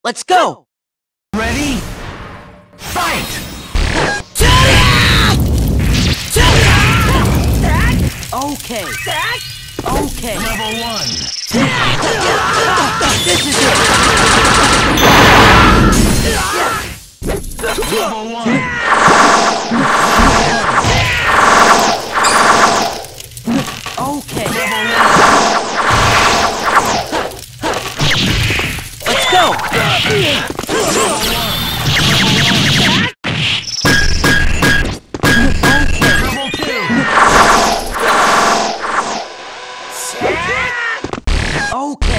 Let's go! Ready? Fight! Okay. Okay. Level 1. This is it. Level 1. Okay. Let's go. Okay.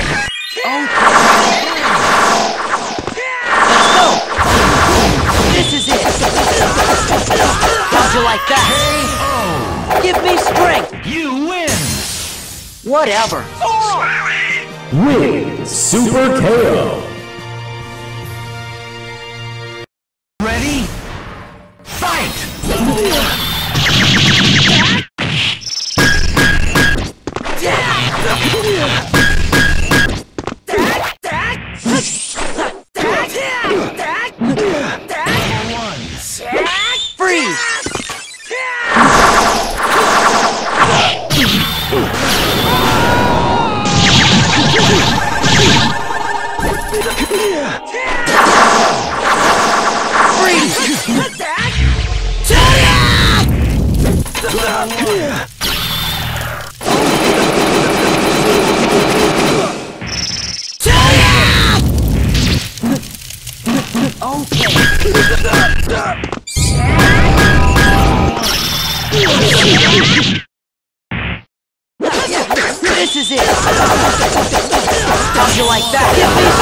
Let's go. This is it. How'd you like that? Give me strength. You win. Whatever. Win Super KO. Ready? Fight! Freeze! This is it! How'd you like that? Give me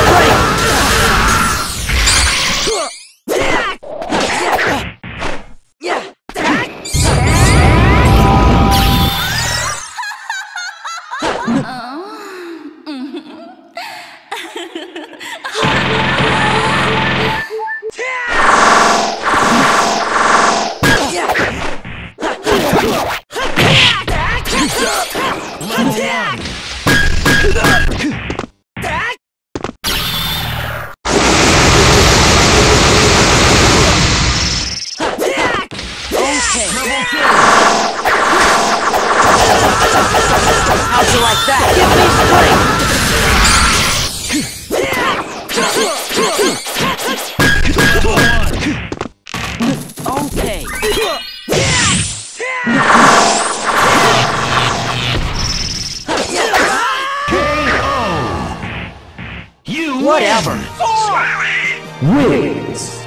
How'd you like that? Give me strength! Okay. You Whatever. Wins